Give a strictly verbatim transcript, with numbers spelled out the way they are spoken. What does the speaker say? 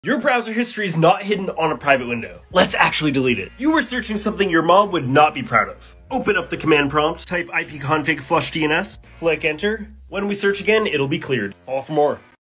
Your browser history is not hidden on a private window. Let's actually delete it. You were searching something your mom would not be proud of. Open up the command prompt, type ipconfig flush D N S, click enter. When we search again, it'll be cleared. All for more.